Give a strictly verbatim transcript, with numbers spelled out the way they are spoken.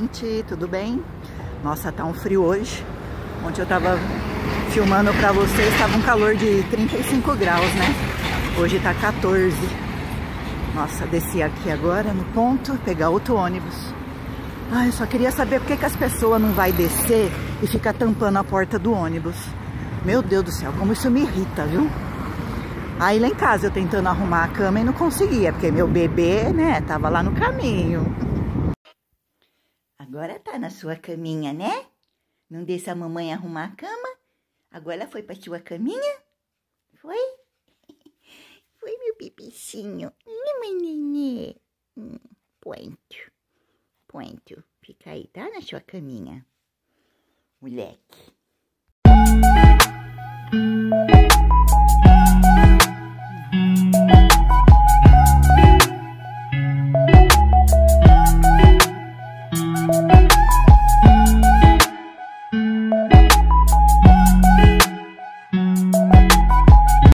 gente, tudo bem? Nossa, tá um frio hoje. Ontem eu tava filmando pra vocês, tava um calor de trinta e cinco graus, né? Hoje tá quatorze. Nossa, desci aqui agora no ponto, pegar outro ônibus. Ai, eu só queria saber por que, que as pessoas não vai descer e ficar tampando a porta do ônibus. Meu Deus do céu, como isso me irrita, viu? Aí lá em casa eu tentando arrumar a cama e não conseguia, porque meu bebê, né, tava lá no caminho. Agora tá na sua caminha, né? Não deixa a mamãe arrumar a cama? Agora foi pra sua caminha? Foi? Foi, meu bebecinho. Nenê. Hum, Ponto. Ponto. Fica aí, tá? Na sua caminha. Moleque.